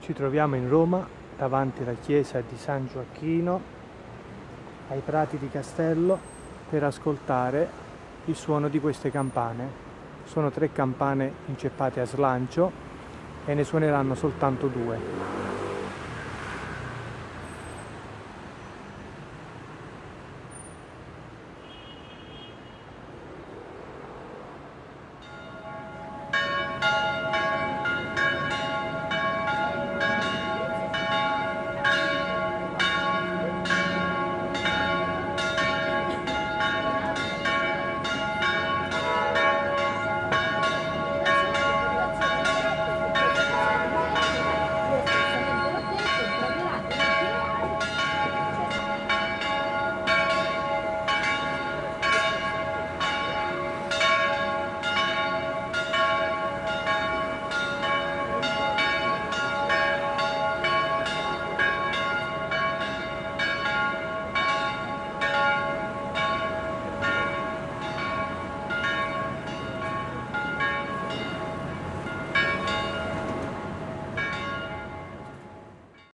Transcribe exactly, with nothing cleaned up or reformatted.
Ci troviamo in Roma, davanti alla chiesa di San Gioacchino, ai prati di Castello, per ascoltare il suono di queste campane. Sono tre campane inceppate a slancio e ne suoneranno soltanto due.